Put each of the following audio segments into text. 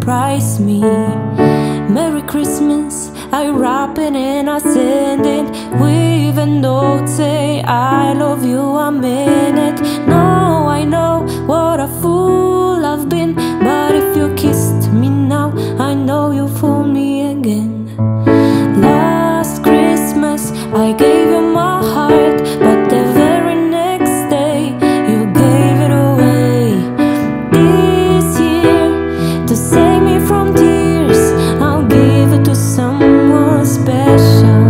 surprise me. Merry Christmas, I wrap it and I send it with a note, say I love you, I mean it. No, I know what a fool I've been, but if you kissed me now, I know you'll fool me again. Last Christmas, I gave you my heart, but the very next day, you gave it away. This year, to save me from tears, I'll give it to someone special.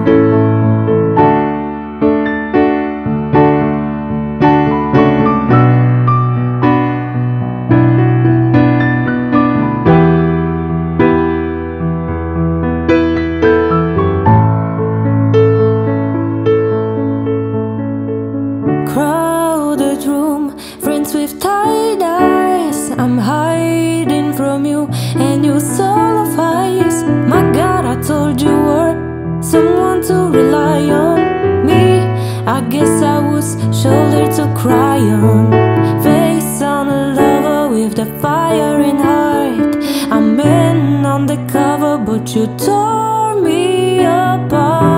Crowded room, friends with tired eyes. I'm hiding from you and your soul of ice. My God, I told you were someone to rely on. Me, I guess I was shoulder to cry on. Face on a lover with the fire in heart. I'm in on the cover, but you tore me apart.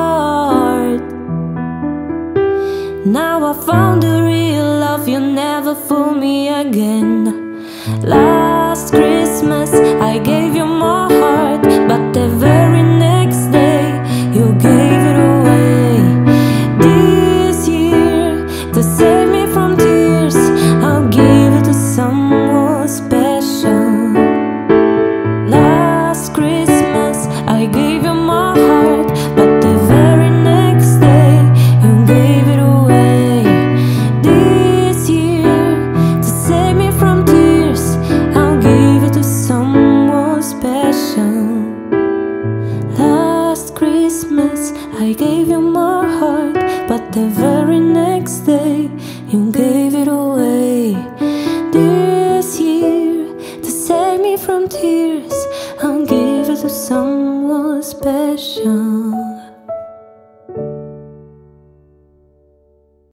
Now I found the real love, you'll never fool me again. Last Christmas, I gave you my heart, but the very next day, you gave it away. This year, to save me from tears, I'll give it to someone special. Last Christmas, I gave you my heart, but the very next day, you gave it away. Last Christmas, I gave you my heart, but the very next day, you gave it away. This year, to save me from tears, I'll give it to someone special.